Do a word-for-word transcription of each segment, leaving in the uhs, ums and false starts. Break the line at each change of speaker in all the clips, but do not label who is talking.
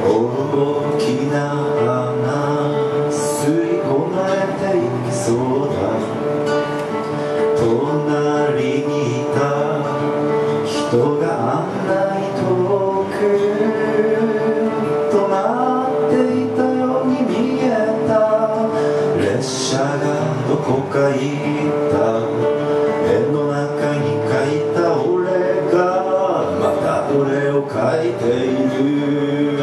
大きな穴吸い込まれていきそうだ。隣にいた人があんなに遠く止まっていたように見えた。列車がどこか行った。絵の中に描いた俺がまた俺を描いている。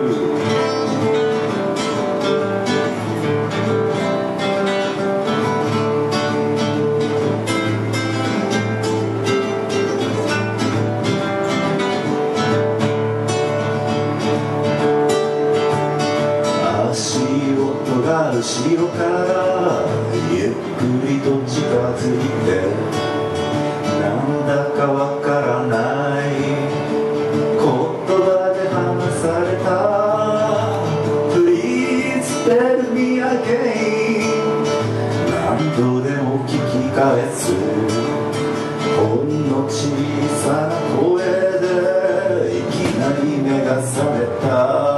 足音が後ろからゆっくりと近づいて、なんだかわからない言葉で話された。 Please tell me again。 何度でも聞き返すほんの小さな声でいきなり目が覚めた。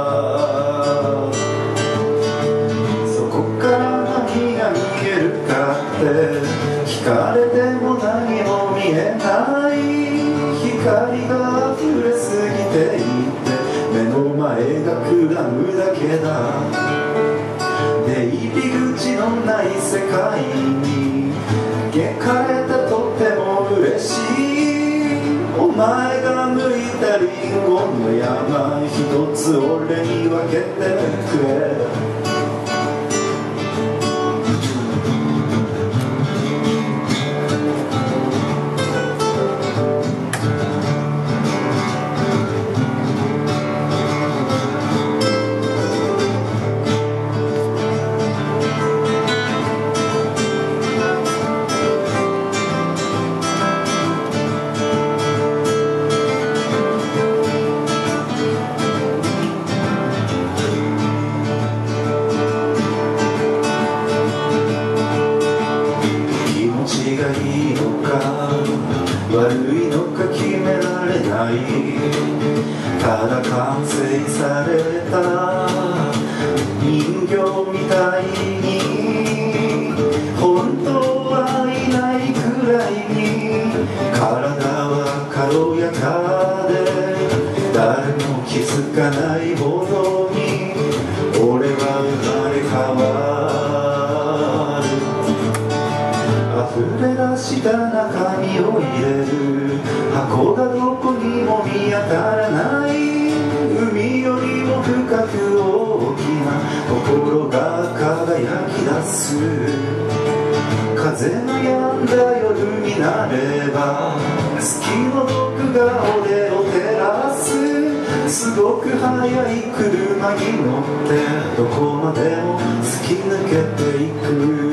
聞かれても何も見えない。光が溢れすぎていて目の前が暗むだけだ。出入り口のない世界に描かれたとても嬉しい。お前が剥いたリンゴの山一つ俺に分けてくれ。いいのか悪いのか決められない。ただ完成された人形みたいに本当はいないくらいに体は軽やかで誰も気づかないほどに俺は生まれ変わる。溢れ出した中身を入れる箱がどこにも見当たらない。海よりも深く大きな心が輝き出す。風の止んだ夜になれば月の毒が俺を照らす。すごく速い車に乗ってどこまでも突き抜けていく。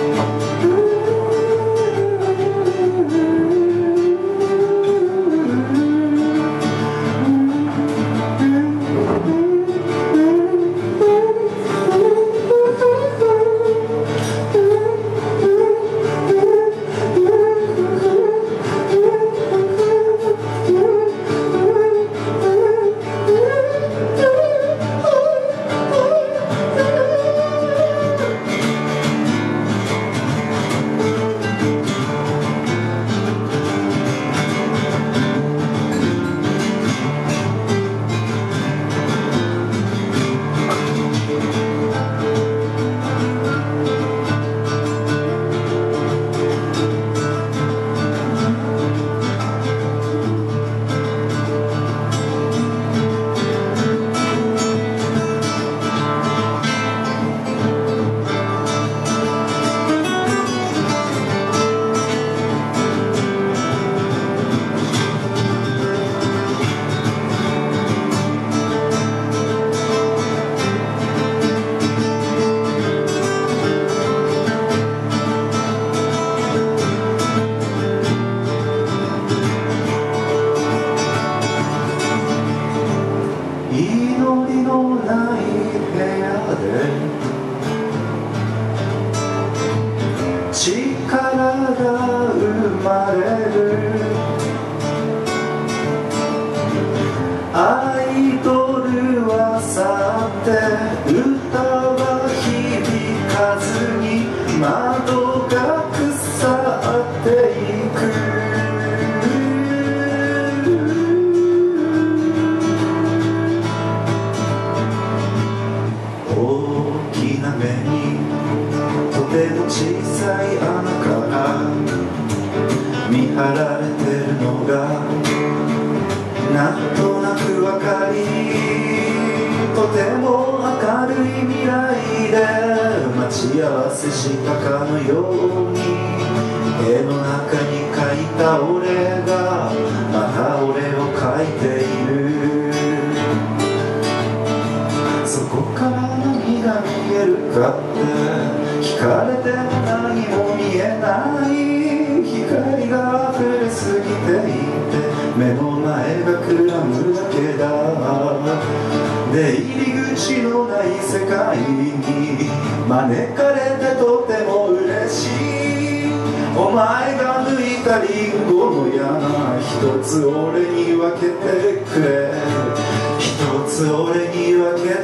力が生まれる。アイドルは去って歌は響かずに窓が腐っていく。大きな目にとても小さい穴から見張られてるのがなんとなくわかり、とても明るい未来で待ち合わせしたかのように絵の中に描いた俺がまた俺を描いている。そこから何が見えるかって聞かれても何も見えない。光が溢れすぎていて目の前が暗むだけだ。出入り口のない世界に招かれてとても嬉しい。お前が抜いたリンゴの矢一つ俺に分けてくれ。一つ俺に分けて